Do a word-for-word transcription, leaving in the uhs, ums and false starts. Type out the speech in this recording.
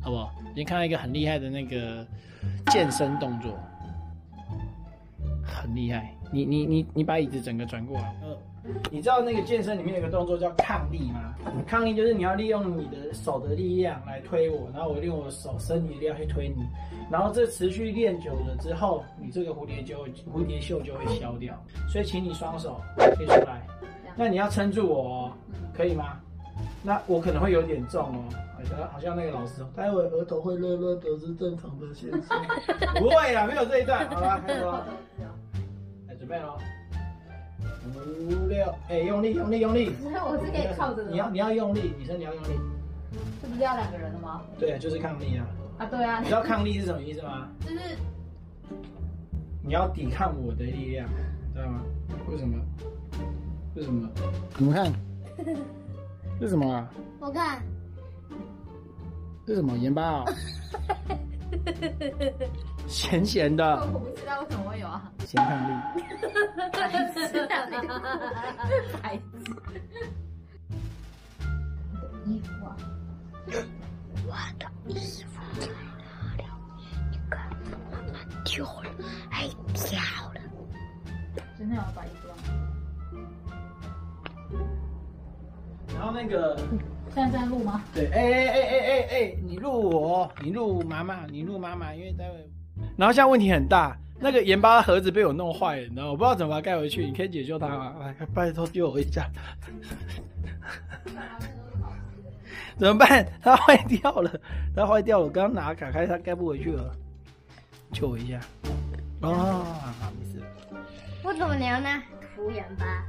好不好？先看到一个很厉害的那个健身动作，很厉害。你你你你把椅子整个转过来。呃，你知道那个健身里面有个动作叫抗力吗？抗力就是你要利用你的手的力量来推我，然后我用我的手身体的力量去推你，然后这持续练久了之后，你这个蝴蝶就蝴蝶袖就会消掉。所以请你双手贴出来，那你要撑住我哦，可以吗？那我可能会有点重哦，好像那个老师哦，待会额头会热热的是正常的现象。不会啦，没有这一段，好吧，开始喽。来，准备喽。五六，哎，用力，用力，用力。 我是可以靠着的。 你要你要用力，女生你要用力。 这不是要两个人的吗？ 对，就是抗力啊。 啊，对啊。 你知道抗力是什么意思吗？ 就是你要抵抗我的力量，知道吗？为什么？为什么？你们看，这是什么啊？ 我看， 这是什么？盐巴哦。咸咸的。 我不知道为什么会有啊。 咸抗力。 白痴啊！白痴。衣服啊。 我的衣服在哪里？你看，妈妈丢了，还掉了。 真的要把衣服吗？ 然后那个， 现在在录吗？ 对，哎哎哎哎哎哎，你录我，你录妈妈，你录妈妈，因为待会。然后现在问题很大，那个盐巴盒子被我弄坏了，你知道吗？我不知道怎么把它盖回去，你可以解救它吗？来，拜托救我一下。怎么办？它坏掉了，它坏掉了，我刚刚拿打开它盖不回去了，救我一下。哦，好，没事了。 我怎么聊呢？敷衍吧。